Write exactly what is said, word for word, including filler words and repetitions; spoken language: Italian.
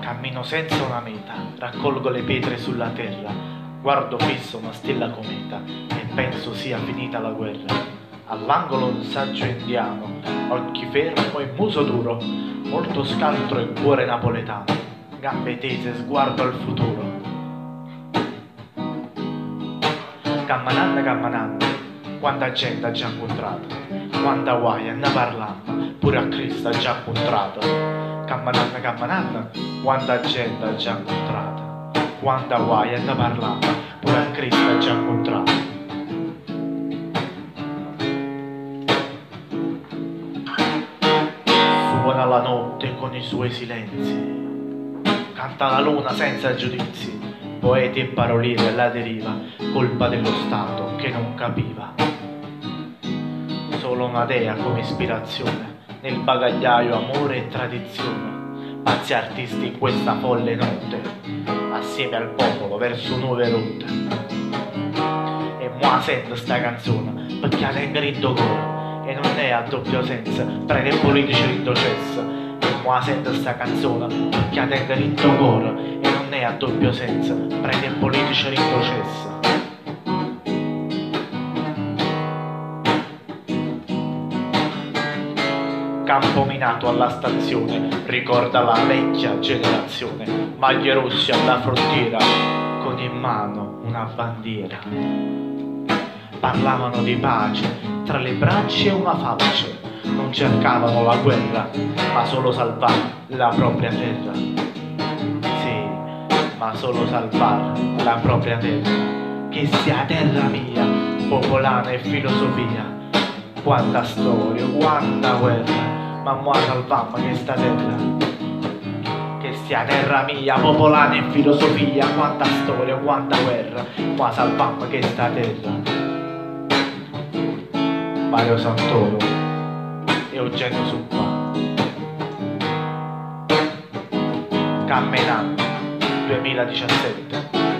Cammino senza una meta, raccolgo le pietre sulla terra, guardo fisso una stella cometa e penso sia finita la guerra. All'angolo un saggio indiano, occhi fermo e muso duro, molto scaltro e cuore napoletano, gambe tese, sguardo al futuro. Cammananda, cammananda, quanta gente ha già incontrato, quanta guai hanno parlato, pure a Cristo ha già incontrato. Cammananda, cammananda, quanta gente ha già incontrato, quanta guai hanno parlato, pure a Cristo ha già incontrato. Suona la notte con i suoi silenzi, canta la luna senza giudizi, poeti e paroliere alla deriva, colpa dello Stato che non capiva. Solo una dea come ispirazione, nel bagagliaio amore e tradizione, pazzi artisti in questa folle notte, assieme al popolo verso nuove rotte. E moi sento sta canzone, perché la tengo in cuore, e non è a doppio senso, prende i politici in processo. E moi sento sta canzone, perché la tengo in cuore, e non è a doppio senso, prende i politici in processo. Campo minato alla stazione, ricorda la vecchia generazione, maglie rosse alla frontiera, con in mano una bandiera. Parlavano di pace, tra le braccia e una falce, non cercavano la guerra, ma solo salvare la propria terra. Sì, ma solo salvare la propria terra, che sia terra mia, popolana e filosofia. Quanta storia, quanta guerra, ma moi salvammo questa terra, che sia terra mia, popolana e filosofia. Quanta storia, quanta guerra, moi salvammo questa terra. Mario Santoro e Eugenio Suppa. Camminando duemiladiciassette.